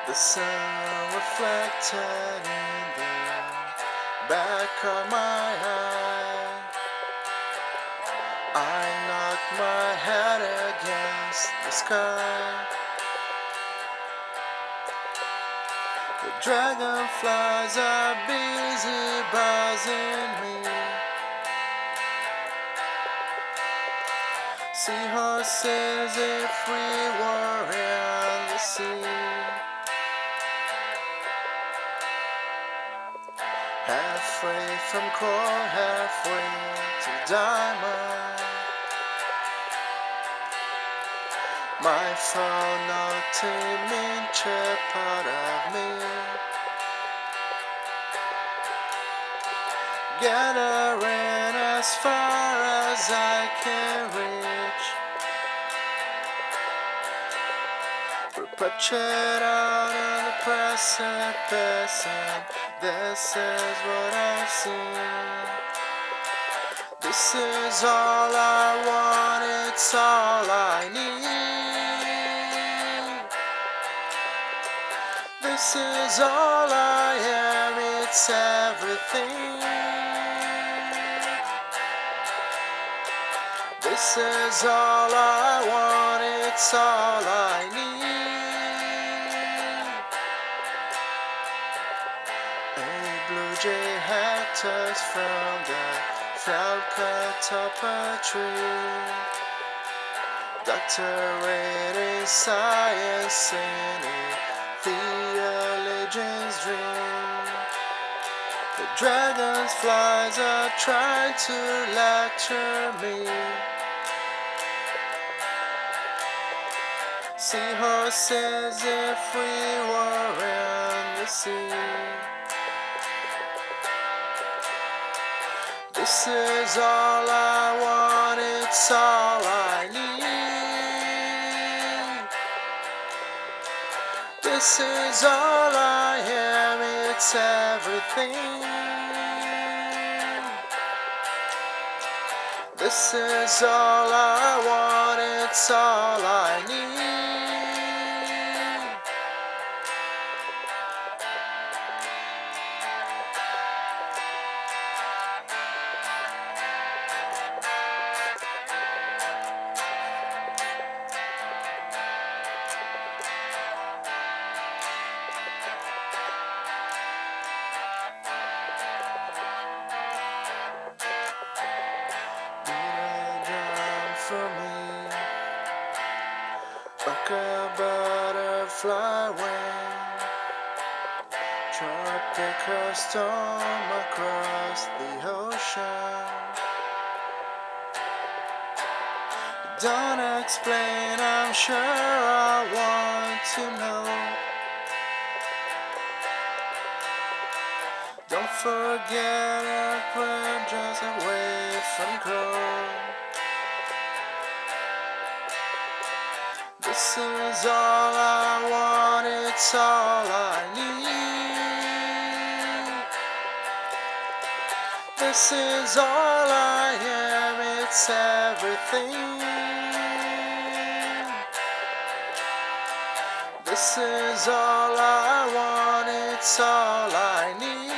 The sun reflected in the back of my eye. I knocked my head against the sky. The dragonflies are busy buzzing me. Seahorses if we were in the sea. Halfway from coral, halfway to diamond. My phone not an inch part of me. Gathering as far as I can reach. Perpetuate out on the precipice, and this is what I've seen. This is all I want, it's all I need. This is all I am, it's everything. This is all I want, it's all I need. A blue jay hatches from the falcon top a tree. Doctorate in science in a theologian's dream. The dragonflies are trying to lecture me. Seahorses if we were in the sea. This is all I want, it's all I need. This is all I am, it's everything. This is all I want, it's all I need. For me, like a butterfly wing, tropical storm across the ocean. Don't explain, I'm sure I want to know. Don't forget that we're just away from cold. This is all I want, it's all I need. This is all I am, it's everything. This is all I want, it's all I need.